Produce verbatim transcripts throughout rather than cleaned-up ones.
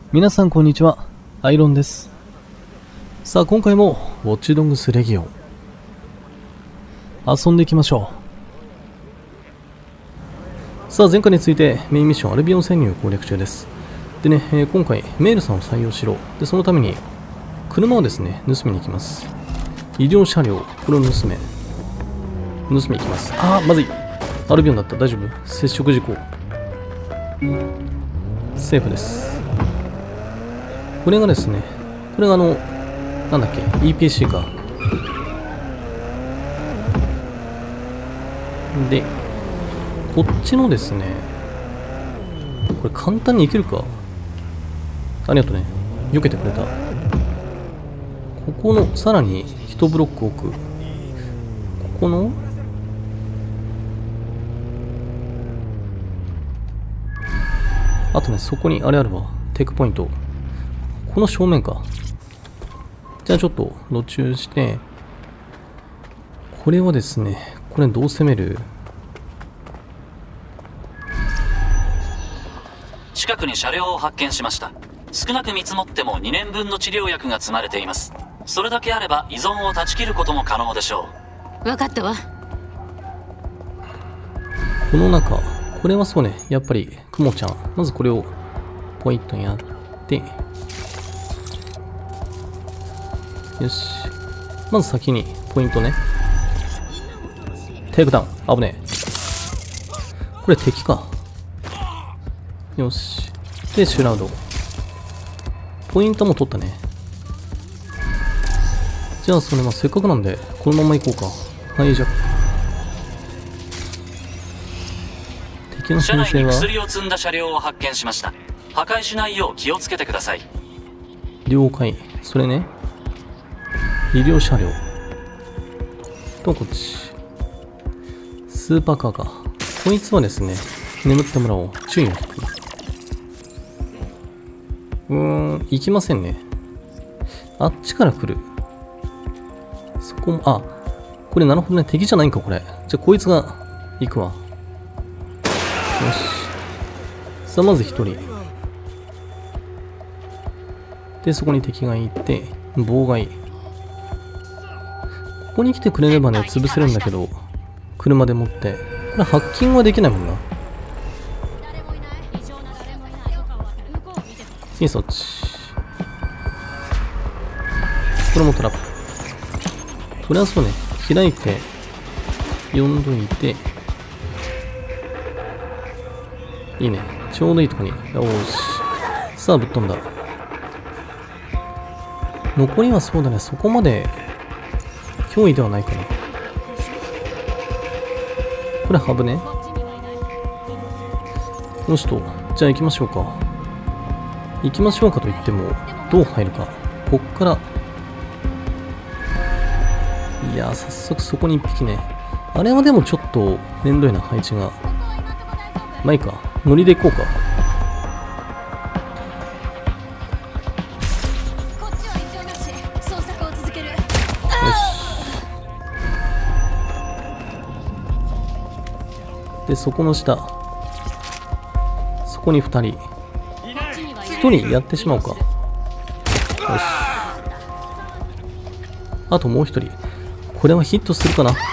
皆さんこんにちは、アイロンです。さあ今回もウォッチドッグスレギオン遊んでいきましょう。さあ前回についてメインミッションアルビオン潜入攻略中です。でね、えー、今回メールさんを採用しろ。でそのために車をですね盗みに行きます。医療車両、これを盗め盗みに行きます。あーまずい、アルビオンだった。大丈夫？接触事故セーフです。これがですね、これがあの、なんだっけ、イーピーシー か。で、こっちのですね、これ簡単にいけるか。ありがとね。避けてくれた。ここの、さらに一ブロック奥。ここの、あとね、そこにあれあるわ。テイクポイント。この正面か。じゃあちょっと路中して、これはですね、これどう攻める？ 近くに車両を発見しました。少なく見積もってもにねんぶんの治療薬が積まれています。それだけあれば依存を断ち切ることも可能でしょう。分かったわ。 この中、これはそうね、やっぱりクモちゃん。まずこれをポイントにやって、よし。まず先にポイントね。テイクダウン。危ねえ。これ敵か。よし。で、シュラウド。ポイントも取ったね。じゃあ、それまあせっかくなんで、このまま行こうか。はい、じゃあ。敵のう。車内に編成は薬を積んだ車両を発見しました。破壊しないよう気をつけてください。 了解。それね。医療車両とこっちスーパーカーか。こいつはですね眠ってもらおう。注意を引く。うーん行きませんね。あっちから来る。そこもあこれなるほどね、敵じゃないんかこれ。じゃあこいつが行くわ。よしさあまず一人で、そこに敵がいて妨害。ここに来てくれればね、潰せるんだけど、車で持って。これ、ハッキングはできないもんな。次、そっち。これもトラップ。とりあえずそうね、開いて、呼んどいて。いいね。ちょうどいいとこに。よーし。さあ、ぶっ飛んだ。残りはそうだね、そこまで、脅威ではないかな。これハブね。よしと。じゃあ行きましょうか。行きましょうかと言っても、どう入るか。こっから。いやー、早速そこに一匹ね。あれはでもちょっと、めんどいな、配置が。まあいいか。ノリで行こうか。で、そこの下。そこにふたり。ひとりやってしまおうか。よし。あともうひとり。これはヒットするかな。よし。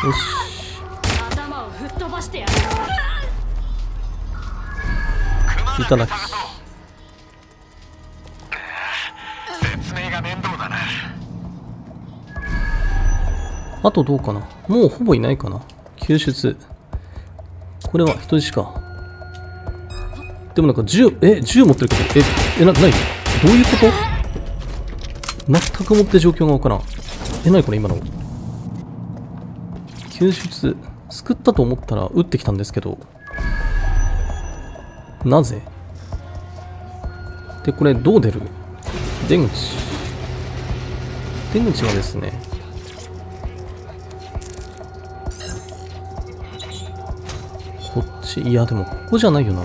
いただき。あとどうかな。もうほぼいないかな。救出。これは人質か。でもなんか銃、え、銃持ってるけど、え、え、な、なにどういうこと？全くもって状況がわからん。え、なにこれ今の。救出、救ったと思ったら撃ってきたんですけど。なぜ？で、これどう出る？出口。出口はですね、こっち、いやでもここじゃないよな。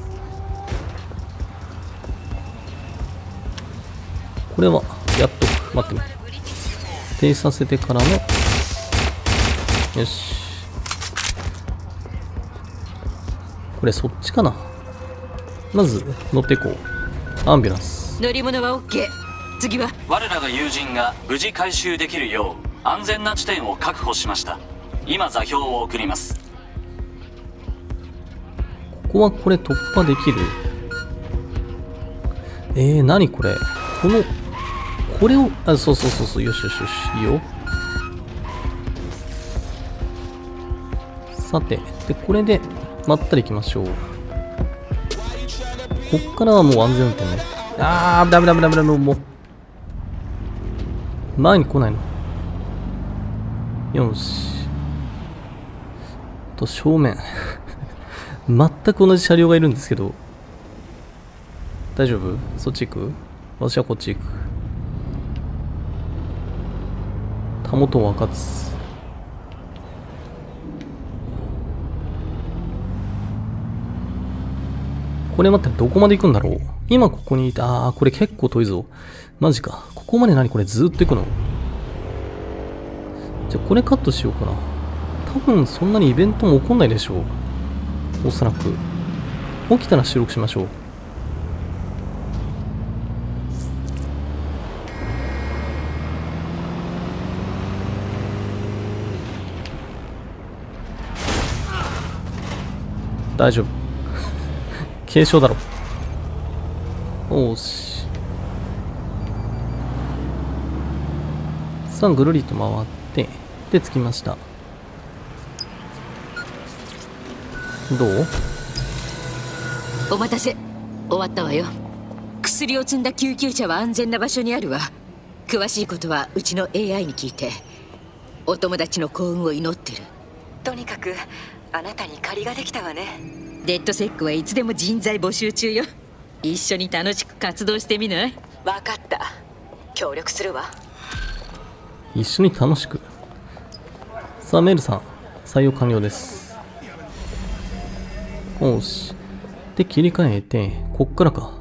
これはやっとく。待ってね。停止させてからの。よし。これそっちかな。まず乗っていこう。アンビュランス。 乗り物は オーケー。 次は我らが友人が無事回収できるよう安全な地点を確保しました。今座標を送ります。 ここはこれ突破できる。えー、何これ、このこれを、あ、そうそうそうそう、よしよしよし、いいよ。さて、でこれでまったり行きましょう。こっからはもう安全運転ね。あー、ダメダメダメダメ、もう前に来ないの。よしと、正面全く同じ車両がいるんですけど、大丈夫？そっち行く？私はこっち行く。たもとを分かつ。これ待って、どこまで行くんだろう。今ここにいた。あー、これ結構遠いぞ。マジか。ここまで何これずーっと行くの？じゃあこれカットしようかな。多分そんなにイベントも起こんないでしょう。おそらく。起きたら収録しましょう。大丈夫。軽傷だろ。おーし。さあ、ぐるりと回って、で、着きました。どう？ お待たせ。終わったわよ。薬を積んだ救急車は安全な場所にあるわ。詳しいことはうちの エーアイ に聞いて。お友達の幸運を祈ってる。 とにかくあなたに借りができたわね。 デッドセックはいつでも人材募集中よ。一緒に楽しく活動してみない？ 分かった。協力するわ。 一緒に楽しく。さあ、メールさん、採用完了です。おし。で、切り替えて、こっからか。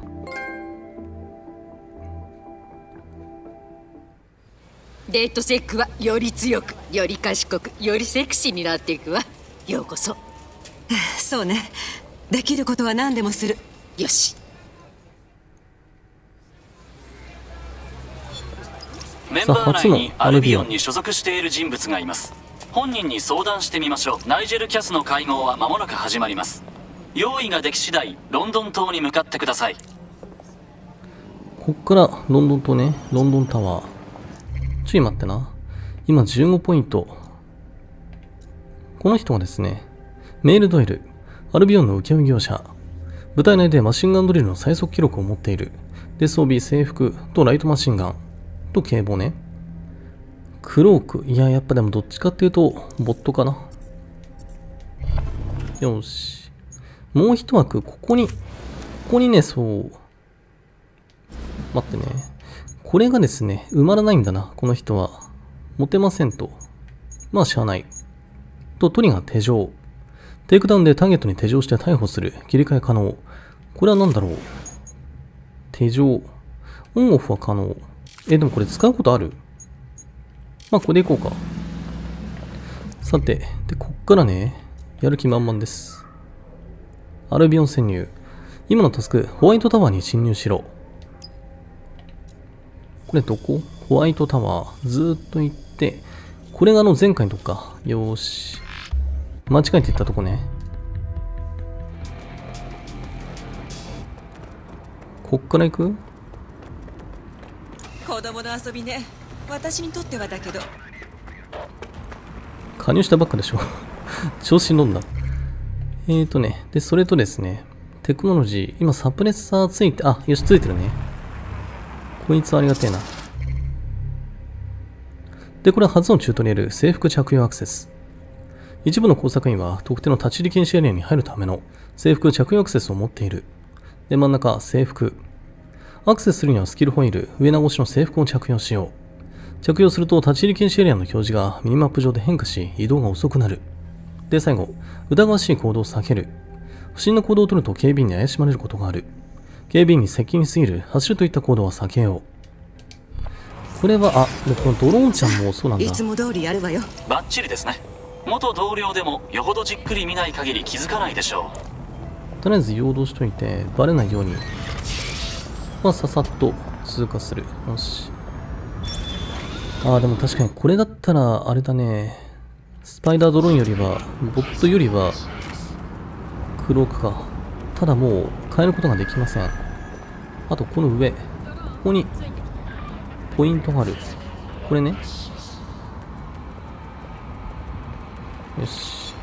デッドセックはより強く、より賢く、よりセクシーになっていくわ。ようこそ。 そうね。できることは何でもする。 よし。 メンバー内にアルビオンに所属している人物がいます。本人に相談してみましょう。ナイジェルキャスの会合は間もなく始まります。用意ができ次第ロンドン島に向かってください。 こっからロンドン島ね。ロンドンタワー。ちょい待ってな。今じゅうごポイント。この人はですね、メールドイル、アルビオンの請負業者。部隊内でマシンガンドリルの最速記録を持っている。で、装備、制服とライトマシンガンと警棒ね。クローク。いや、やっぱでもどっちかっていうと、ボットかな。よし。もう一枠、ここに、ここにね、そう。待ってね。これがですね、埋まらないんだな、この人は。持てませんと。まあ、しゃあない。と、トリガー手錠。テイクダウンでターゲットに手錠して逮捕する。切り替え可能。これは何だろう。手錠。オンオフは可能。え、でもこれ使うことある？まあ、これでいこうか。さて、で、こっからね、やる気満々です。アルビオン潜入。今のタスク、ホワイトタワーに侵入しろ。これどこ？ホワイトタワー。ずーっと行って、これがあの前回のとこか。よーし。間違えていったとこね。こっから行く？ 子供の遊びね。私にとってはだけど。 加入したばっかでしょ。調子に乗んだ。えーとね。で、それとですね。テクノロジー。今サプレッサーついて、あ、よし、ついてるね。こいつはありがてえな。で、これは初のチュートリアル、制服着用アクセス。一部の工作員は特定の立ち入り禁止エリアに入るための制服着用アクセスを持っている。で、真ん中、制服。アクセスするにはスキルホイール、上長押しの制服を着用しよう。着用すると立ち入り禁止エリアの表示がミニマップ上で変化し、移動が遅くなる。で、最後、疑わしい行動を避ける。不審な行動を取ると警備員に怪しまれることがある。警備員に接近しすぎる、走るといった行動は避けよう。これは、あ、でこのドローンちゃんもそうなんだ。 いつも通りやるわよ。 バッチリですね。元同僚でもよほどじっくり見ない限り気づかないでしょとりあえず誘導しといて、バレないように。 まあささっと通過する。よし。ああ、でも確かにこれだったらあれだね。スパイダードローンよりはボットよりはクロークか。ただもう変えることができません。あとこの上、ここにポイントがある。これね。よし。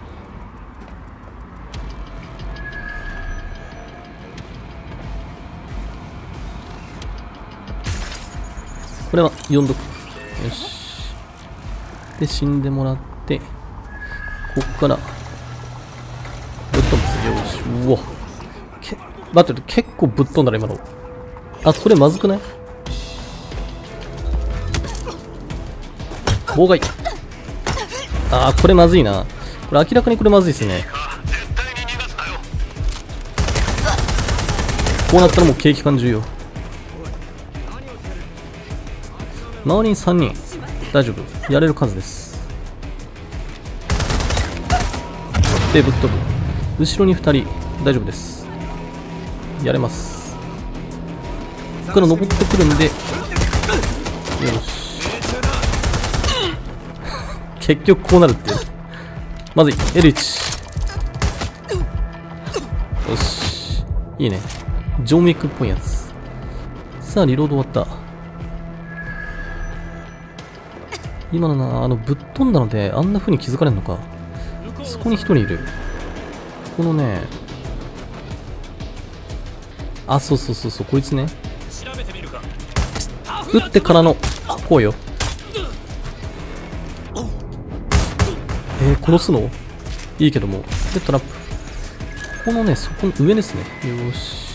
これは読んどく。よし。で、死んでもらって、こっからぶっ飛ばす。よし。うわ。け、待って、結構ぶっ飛んだな、今の。あ、これまずくない？妨害。あー、これまずいな。これ明らかにこれまずいですね。こうなったらもう景気感重要。周りにさんにん。大丈夫。やれる数です。で、ぶっ飛ぶ。後ろにふたり。大丈夫です。やれます。ここから登ってくるんで。よし。結局こうなるっていう。まずい。エルいち。よし。いいね。ジョンウィックっぽいやつ。さあ、リロード終わった。今のな、あの、ぶっ飛んだので、あんな風に気づかれるのか。そこに一人いる。このね、あ、そうそうそうそう、こいつね。撃ってからの、こうよ。えー、殺すのいいけども。で、トラップ。このね、そこの上ですね。よし。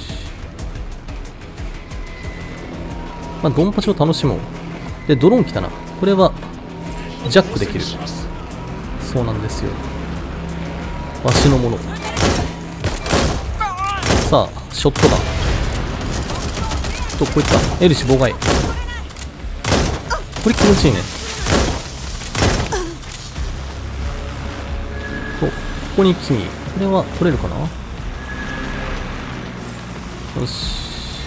まあ、ドンパチを楽しもう。で、ドローン来たな。これは、ジャックできる。そうなんですよ。わしのもの。さあ、ショットだ。と、こいつだ。エルシ妨害。これ気持ちいいね。と、ここに君。これは取れるかな？よし。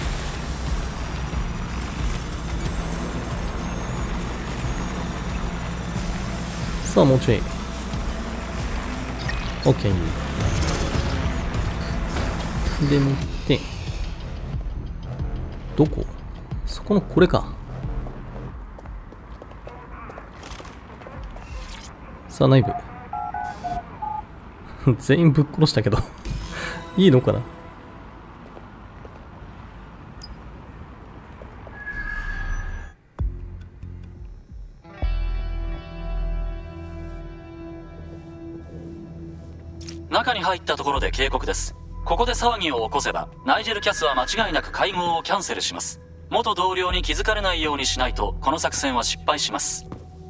さあ、もうちょい。OK。で、持って、どこ？そこのこれか。さあ、内部。全員ぶっ殺したけど。いいのかな？ 中に入ったところで警告です。ここで騒ぎを起こせばナイジェル・キャスは間違いなく会合をキャンセルします。元同僚に気づかれないようにしないとこの作戦は失敗します。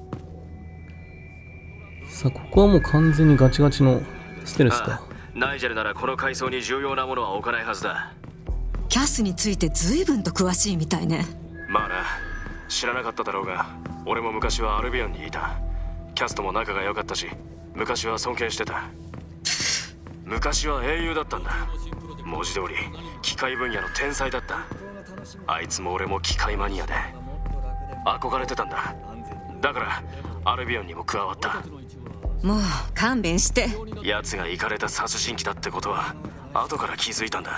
さあ、ここはもう完全にガチガチのステルスか。 ああ、ナイジェルならこの階層に重要なものは置かないはずだ。 キャスについて随分と詳しいみたいね。 まあな、知らなかっただろうが、俺も昔はアルビオンにいた。キャスとも仲が良かったし、昔は尊敬してた。昔は英雄だったんだ。文字通り機械分野の天才だった。あいつも俺も機械マニアで憧れてたんだ。だからアルビオンにも加わった。 もう勘弁して。 奴がイカれた殺人鬼だってことは後から気づいたんだ。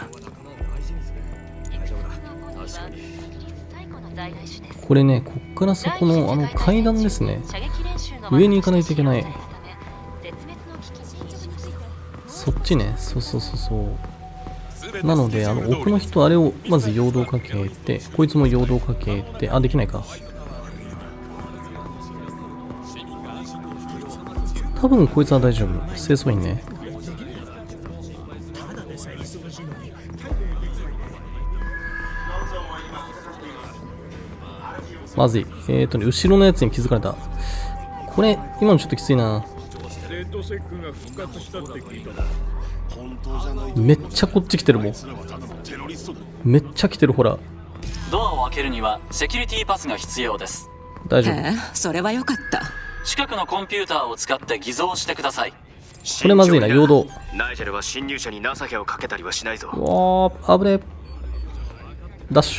これね、こっからそこのあの階段ですね。上に行かないといけない。そっちね。そうそうそうそう。なので、あの奥の人、あれをまず陽動かけて、こいつも陽動かけて、あ、できないか。多分こいつは大丈夫。清掃員ね。まずい。えーとね、後ろのやつに気づかれた。これ、今のちょっときついな。めっちゃこっち来てるもん。めっちゃ来てる、ほら。 ドアを開けるにはセキュリティパスが必要です。 大丈夫。 ええ、それはよかった。 近くのコンピューターを使って偽造してください。 これまずいな、陽動。 ナイジェルは侵入者に情けをかけたりはしないぞ。 うわー、危ねえ。 ダッシ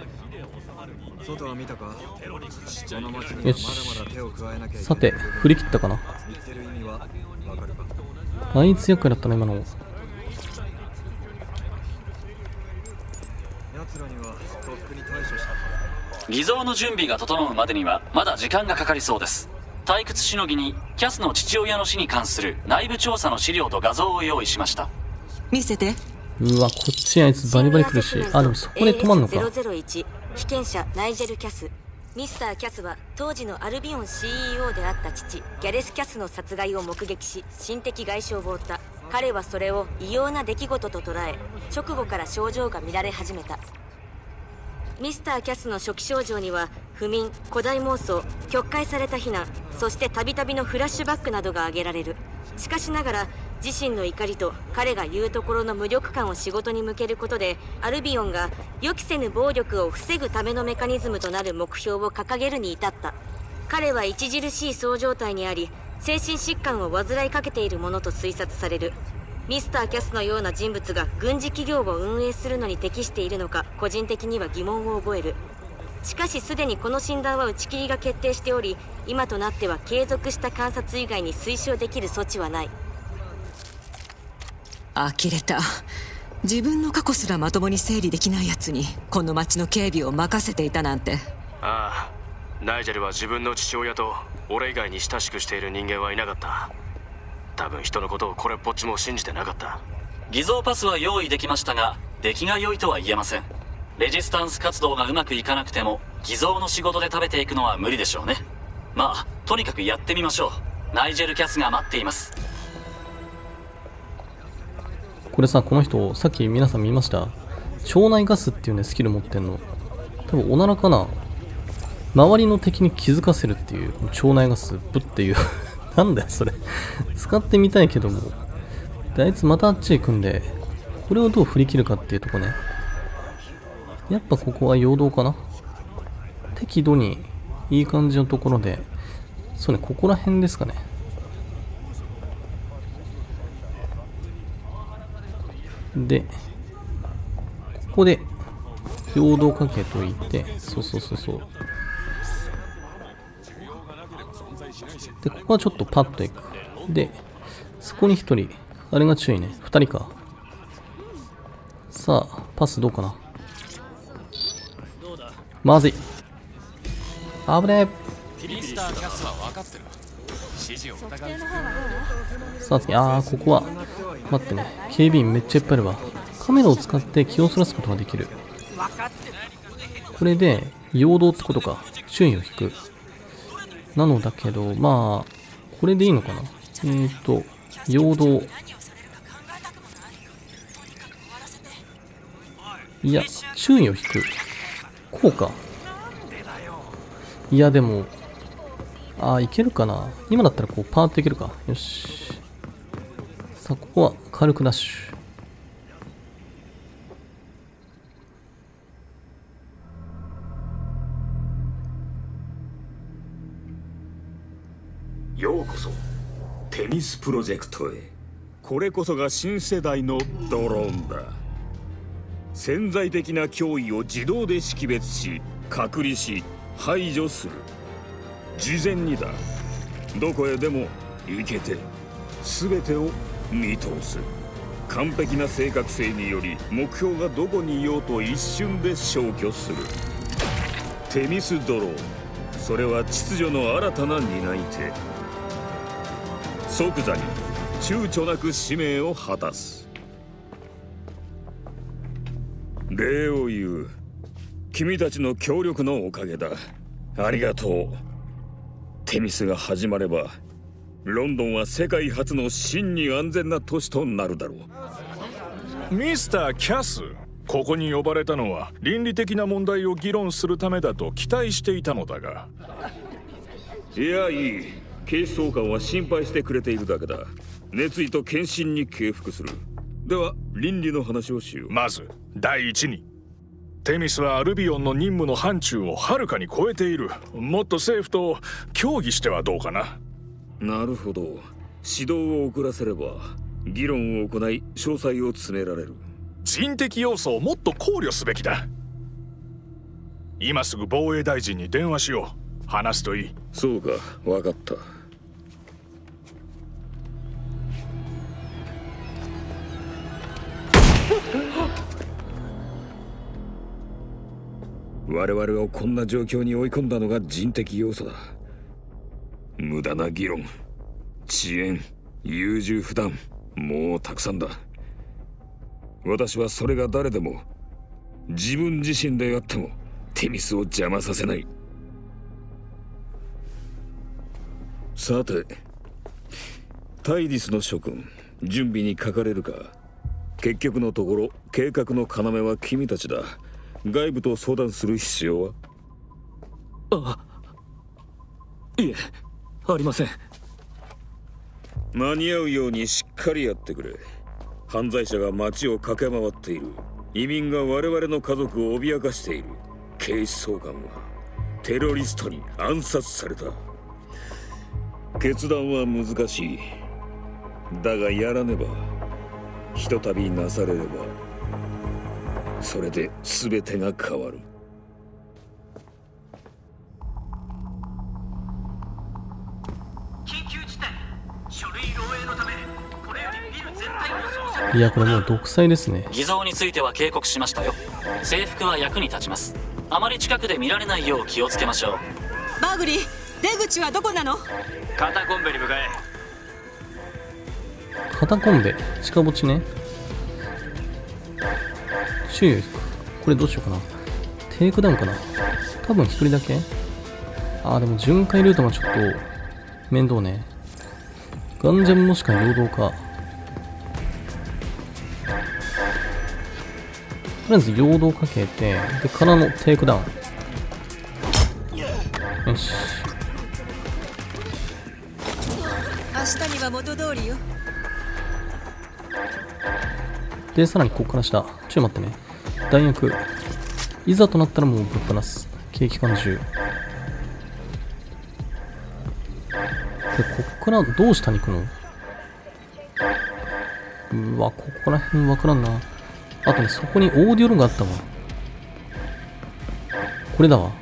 ュ。よし。さて、振り切ったかな。あいつ厄介だったな、今の。 偽造の準備が整うまでにはまだ時間がかかりそうです。退屈しのぎにキャスの父親の死に関する内部調査の資料と画像を用意しました。 見せて。 うわ、こっちあいつバリバリ来るし。あ、でもそこで止まんのか。 エーエスゼロゼロいち 被験者ナイジェル・キャス。ミスター・キャスは当時のアルビオン シーイーオー であった父ギャレス・キャスの殺害を目撃し心的外傷を負った。彼はそれを異様な出来事と捉え、直後から症状が見られ始めた。ミスター・キャスの初期症状には不眠、古代妄想、曲解された非難、そしてたびたびのフラッシュバックなどが挙げられる。しかしながら自身の怒りと彼が言うところの無力感を仕事に向けることで、アルビオンが予期せぬ暴力を防ぐためのメカニズムとなる目標を掲げるに至った。彼は著しい躁状態にあり、精神疾患を患いかけているものと推察される。ミスター・キャスのような人物が軍事企業を運営するのに適しているのか、個人的には疑問を覚える。しかしすでにこの診断は打ち切りが決定しており、今となっては継続した観察以外に推奨できる措置はない。 呆れた。自分の過去すらまともに整理できないやつにこの町の警備を任せていたなんて。 ああ、ナイジェルは自分の父親と俺以外に親しくしている人間はいなかった。多分人のことをこれっぽっちも信じてなかった。 偽造パスは用意できましたが、出来が良いとは言えません。レジスタンス活動がうまくいかなくても偽造の仕事で食べていくのは無理でしょうね。まあとにかくやってみましょう。ナイジェル・キャスが待っています。 これさ、この人さっき皆さん見ました？腸内ガスっていうねスキル持ってんの。多分おならかな。周りの敵に気づかせるっていう腸内ガスブっていうなんだよそれ使ってみたいけども、であいつまたあっちへ行くんで、これをどう振り切るかっていうとこね。やっぱここは陽動かな。適度にいい感じのところで、そうね、ここら辺ですかね。で、ここで陽動かけといて、そうそうそうそう。で、ここはちょっとパッといく。で、そこに一人。あれが注意ね。二人か。さあ、パスどうかな。まずい。危ねえ。さあ次、あー、ここは。待ってね。警備員めっちゃいっぱいいるわ。カメラを使って気をそらすことができる。これで、陽動ってことか。注意を引く。なのだけど、まあ、これでいいのかな。えーと、陽動。いや、注意を引く。こうか。いや、でも、ああ、いけるかな。今だったらこう、パーっていけるか。よし。さあ、ここは軽くダッシュ。ようこそテミスプロジェクトへ。これこそが新世代のドローンだ。潜在的な脅威を自動で識別し、隔離し、排除する。事前にだ。どこへでも行けて全てを見通す。完璧な正確性により目標がどこにいようと一瞬で消去する。テミスドローン、それは秩序の新たな担い手。即座に躊躇なく使命を果たす。礼を言う。君たちの協力のおかげだ。ありがとう。テミスが始まればロンドンは世界初の真に安全な都市となるだろう。ミスター・キャス、ここに呼ばれたのは倫理的な問題を議論するためだと期待していたのだが。 いや、いい。警視総監は心配してくれているだけだ。熱意と献身に敬服する。では倫理の話をしよう。 まず第一に、テミスはアルビオンの任務の範疇をはるかに超えている。もっと政府と協議してはどうかな。 なるほど。指導を遅らせれば議論を行い詳細を詰められる。 人的要素をもっと考慮すべきだ。 今すぐ防衛大臣に電話しよう。話すといい。 そうか、分かった。我々をこんな状況に追い込んだのが人的要素だ。無駄な議論、遅延、優柔不断、もうたくさんだ。私はそれが誰でも自分自身であってもテミスを邪魔させない。さて、タイディスの諸君、準備にかかれるか。結局のところ計画の要は君たちだ。外部と相談する必要は？ あ、いえ、ありません。 間に合うようにしっかりやってくれ。犯罪者が街を駆け回っている。移民が我々の家族を脅かしている。警視総監はテロリストに暗殺された。決断は難しい。だがやらねば、ひとたびなされればそれで全てが変わる。 緊急事態、書類漏洩のためこれよりビル全体を捜索。 いや、これもう独裁ですね。 偽造については警告しましたよ。制服は役に立ちます。あまり近くで見られないよう気をつけましょう。 バグリー、出口はどこなの？ カタコンベに向かえ。 カタコンベ、近墓地ね。周囲を引く。これどうしようかな。テイクダウンかな。多分一人だけ。あー、でも巡回ルートがちょっと面倒ね。ガンジャムもしくは陽動か。とりあえず陽動かけて、でからのテイクダウン。よし。 明日には元通りよ。 で、さらにここから下。ちょっと待ってね。弾薬。いざとなったらもうぶっ放す。軽機関銃。で、こっからどう下に行くの？うわ、ここら辺わからんな。あとね、そこにオーディオログあったわ。これだわ。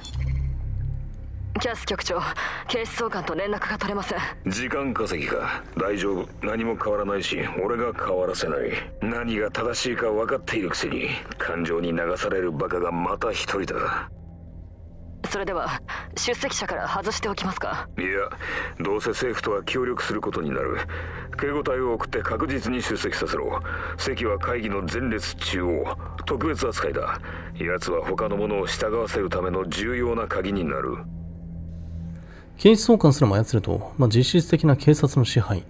キャス局長、警視総監と連絡が取れません。 時間稼ぎか。大丈夫、何も変わらないし、俺が変わらせない。何が正しいか分かっているくせに感情に流されるバカがまた一人だ。 それでは出席者から外しておきますか？ いや、どうせ政府とは協力することになる。警護隊を送って確実に出席させろ。席は会議の前列中央。特別扱いだ。奴は他の者を従わせるための重要な鍵になる。 警視総監すらも操ると、まあ、実質的な警察の支配。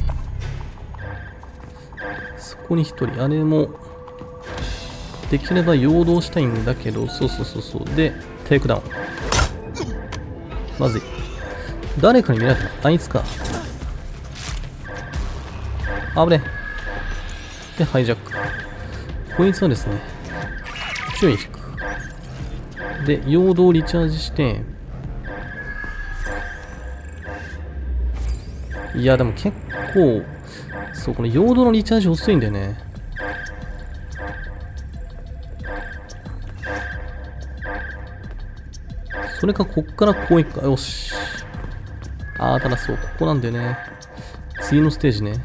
そこに一人、あれもできれば陽動したいんだけど、そうそうそうそう。で、テイクダウン。まずい。誰かに見られたの？あいつか。あぶね。で、ハイジャック。こいつはですね、注意引く。で、陽動をリチャージして、いや、でも結構、そう、この陽動のリチャージ遅いんだよね。それか、こっからこういくか。よし。あー、ただそう、ここなんだよね。次のステージね。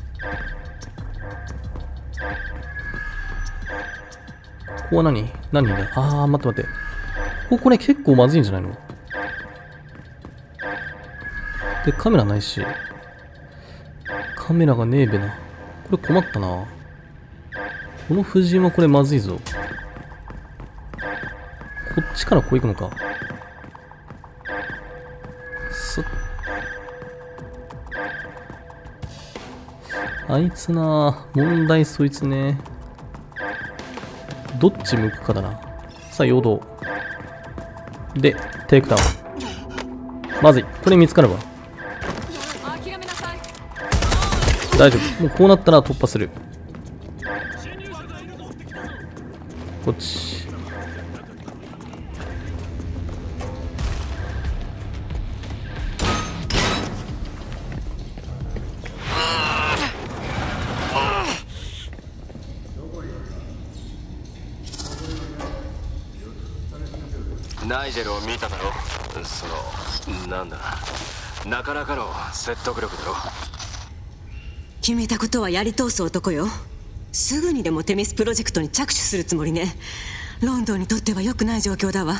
ここは何？何人だ？あー、待って待って。ここね、結構まずいんじゃないの？で、カメラないし。カメラがねえべな。これ困ったな。この夫人はこれまずいぞ。こっちからこう行くのか。すっ。あいつなぁ。問題そいつね。どっち向くかだな。さあ、陽動。で、テイクダウン。まずい。これ見つかれば。大丈夫。もうこうなったら突破する。こっち。 ナイジェルを見ただろ。そのなんだ、なかなかの説得力だろ。 決めたことはやり通す男よ。すぐにでもテミスプロジェクトに着手するつもりね。ロンドンにとっては良くない状況だわ。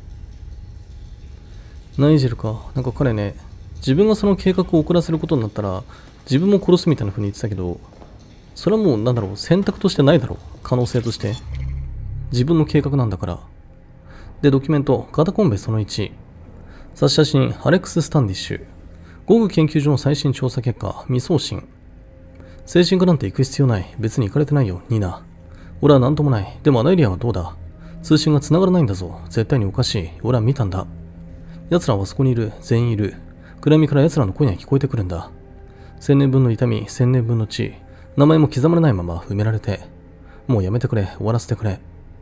ナイジェルか。なんか彼ね、自分がその計画を遅らせることになったら自分も殺すみたいな風に言ってたけど、それはもうなんだろう、選択としてないだろう。可能性として自分の計画なんだから。で、ドキュメントカタコンベそのいち、差出人アレックス・スタンディッシュ、ゴグ研究所の最新調査結果未送信。精神科なんて行く必要ない。別に行かれてないよニーナ。俺は何ともない。でもあのエリアはどうだ。通信が繋がらないんだぞ。絶対におかしい。俺は見たんだ。奴らはそこにいる。全員いる。暗闇から奴らの声が聞こえてくるんだ。千年分の痛み、千年分の血、名前も刻まれないまま埋められて。もうやめてくれ。終わらせてくれ。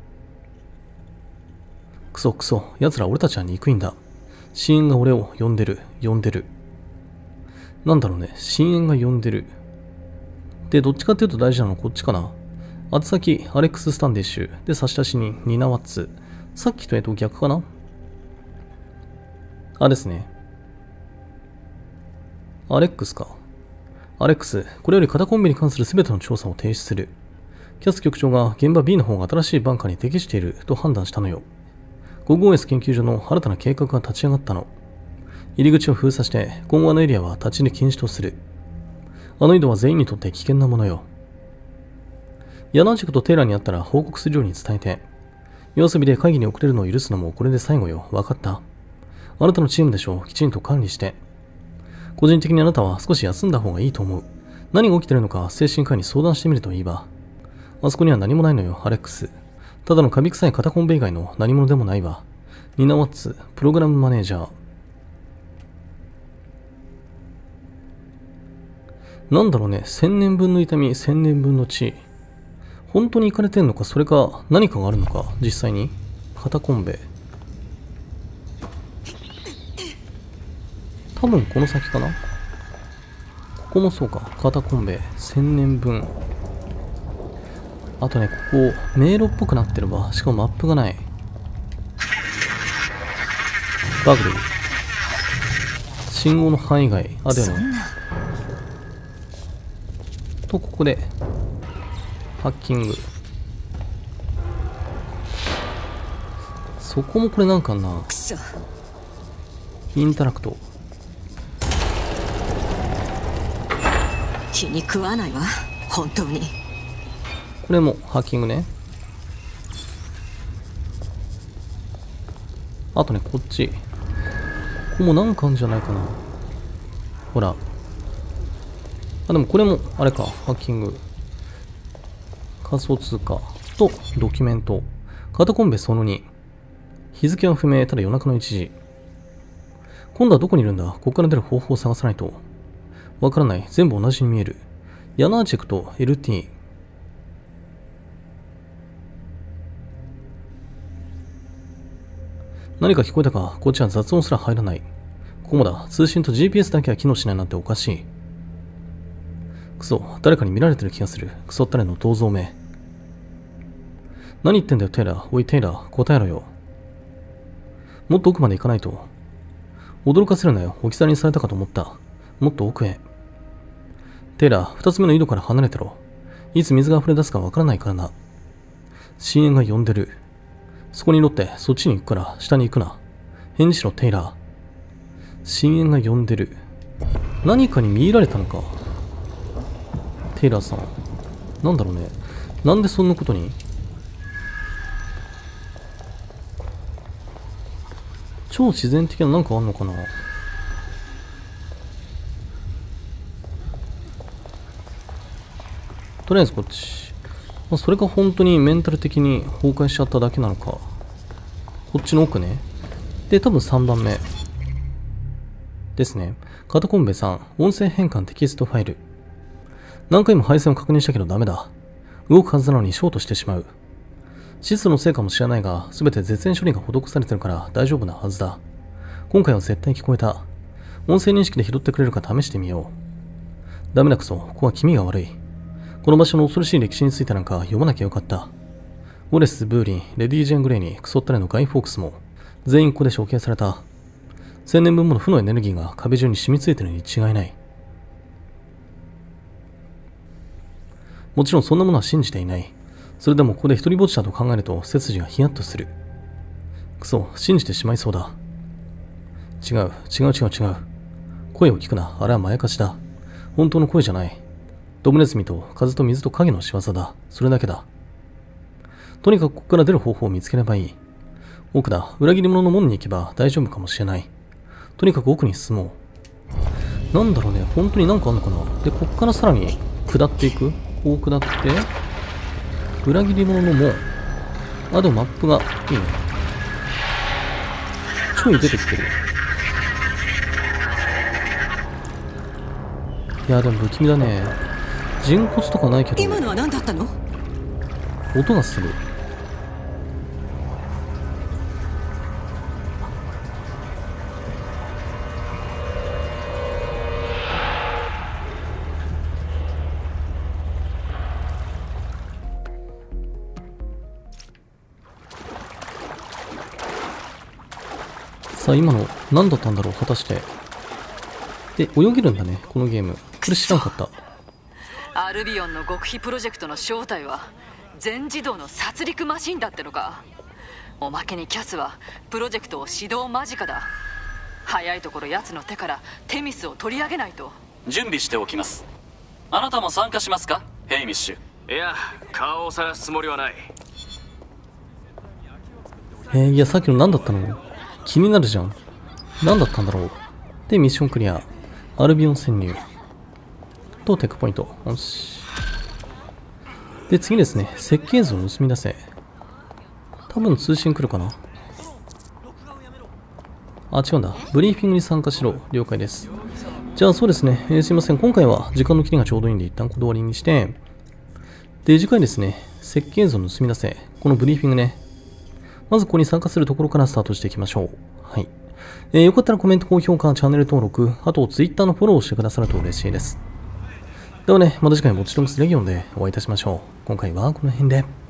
クソクソ。奴ら俺たちは憎いんだ。深淵が俺を呼んでる。呼んでる。なんだろうね。深淵が呼んでる。で、どっちかっていうと大事なのはこっちかな。宛先、アレックス・スタンディッシュ。で、差出人、ニナ・ワッツ。さっきとえっと逆かな。あ、ですね。アレックスか。アレックス、これよりカタコンビに関する全ての調査を停止する。キャス局長が現場 B の方が新しいバンカーに適していると判断したのよ。ゴグ オーエス 研究所の新たな計画が立ち上がったの。入り口を封鎖して、今後あのエリアは立ち入り禁止とする。あの井戸は全員にとって危険なものよ。ヤナーチェクとテイラーに会ったら報告するように伝えて。夜遊びで会議に遅れるのを許すのもこれで最後よ。わかった。あなたのチームでしょう。きちんと管理して。個人的にあなたは少し休んだ方がいいと思う。何が起きてるのか精神科医に相談してみるといいわ。あそこには何もないのよ、アレックス。ただのカビ臭いカタコンベ以外の何者でもないわ。ニナ・ワッツ、プログラムマネージャー。なんだろうね、千年分の痛み、千年分の血。本当に行かれてんのか、それか何かがあるのか、実際に。カタコンベ。多分この先かな。ここもそうか、カタコンベ、千年分。あとね、ここ、迷路っぽくなってるわ。しかもマップがない。バグル。信号の範囲外。あ、だよね。と、ここで、ハッキング。そこもこれなんかな。インタラクト。 気に食わないわ、本当に。 これもハッキングね。あとね、こっち。ここもなんかあるんじゃないかな。ほら。あ、でもこれも、あれか、ハッキング。仮想通貨とドキュメント。カタコンベそのに。日付は不明、ただ夜中のいちじ。今度はどこにいるんだ。ここから出る方法を探さないと。わからない。全部同じに見える。ヤナーチェクと エルティー。何か聞こえたか。こっちは雑音すら入らない。ここもだ。通信と ジーピーエス だけは機能しないなんておかしい。クソ、誰かに見られてる気がする。クソったれの銅像め。何言ってんだよ、テイラー。おい、テイラー、答えろよ。もっと奥まで行かないと。驚かせるなよ。置き去りにされたかと思った。もっと奥へ。テイラー、二つ目の井戸から離れてろ。いつ水が溢れ出すかわからないからな。深淵が呼んでる。そこに乗ってそっちに行くから下に行くな。返事しろ、テイラー。深淵が呼んでる。何かに見入られたのか。テイラーさん。なんだろうね。なんでそんなことに。超自然的ななんかあんのかな。とりあえずこっち。まあ、それが本当にメンタル的に崩壊しちゃっただけなのか。こっちの奥ね。で、多分さんばんめ。ですね。カタコンベさん、音声変換テキストファイル。何回も配線を確認したけどダメだ。動くはずなのにショートしてしまう。シスのせいかもしれないが、すべて絶縁処理が施されてるから大丈夫なはずだ。今回は絶対聞こえた。音声認識で拾ってくれるか試してみよう。ダメだクソ、ここは気味が悪い。この場所の恐ろしい歴史についてなんか読まなきゃよかった。ウォレス・ブーリン、レディー・ジェン・グレイにクソったれのガイ・フォークスも、 全員ここで処刑された。千年分もの負のエネルギーが壁中に染みついてるに違いない。もちろんそんなものは信じていない。それでもここで一人ぼっちだと考えると背筋がヒヤッとする。くそ、信じてしまいそうだ。違う、違う違う違う。声を聞くな。あれはまやかしだ。本当の声じゃない。ドブネズミと風と水と影の仕業だ。それだけだ。とにかくここから出る方法を見つければいい。奥だ。裏切り者の門に行けば大丈夫かもしれない。とにかく奥に進もう。なんだろうね。本当になんかあんのかな。で、こっからさらに下っていく。こう下って、裏切り者の門。あ、でもマップがいいね。ちょい出てきてる。いや、でも不気味だね。人骨とかないけど。 今のは何だったの？ 音がする。さあ、今の何だったんだろう、果たして。で、泳げるんだね、このゲーム。これ知らんかった。 アルビオンの極秘プロジェクトの正体は全自動の殺戮マシンだってのか。おまけにキャスはプロジェクトを始動間近だ。早いところ奴の手からテミスを取り上げないと。 準備しておきます。あなたも参加しますか、ヘイミッシュ。 いや、顔を晒すつもりはない。 えー、いや、さっきの何だったの？気になるじゃん。何だったんだろう。で、ミッションクリア。アルビオン潜入。と、テックポイント。よし。で、次ですね。設計図を盗み出せ。多分通信来るかな。あ、違うんだ。ブリーフィングに参加しろ。了解です。じゃあ、そうですね。えー、すいません。今回は時間の切りがちょうどいいんで、一旦断りにして。で、次回ですね。設計図を盗み出せ。このブリーフィングね。まずここに参加するところからスタートしていきましょう。はい。えー、よかったらコメント、高評価、チャンネル登録、あと Twitter のフォローをしてくださると嬉しいです。ではね、また次回もちろんレギオンでお会いいたしましょう。今回はこの辺で。